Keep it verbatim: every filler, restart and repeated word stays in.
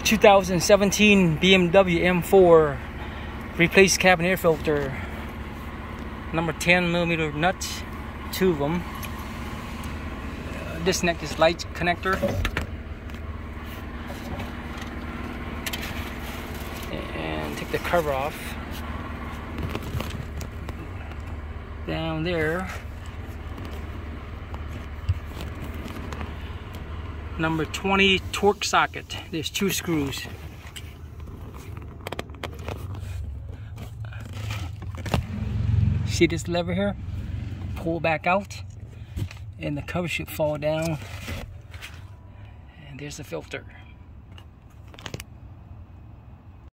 two thousand seventeen B M W M four replace cabin air filter. Number ten millimeter nuts, two of them. Uh, disconnect this light connector. And take the cover off. Down there. Number twenty torque socket. There's two screws. See this lever here? Pull back out and the cover should fall down. And there's the filter.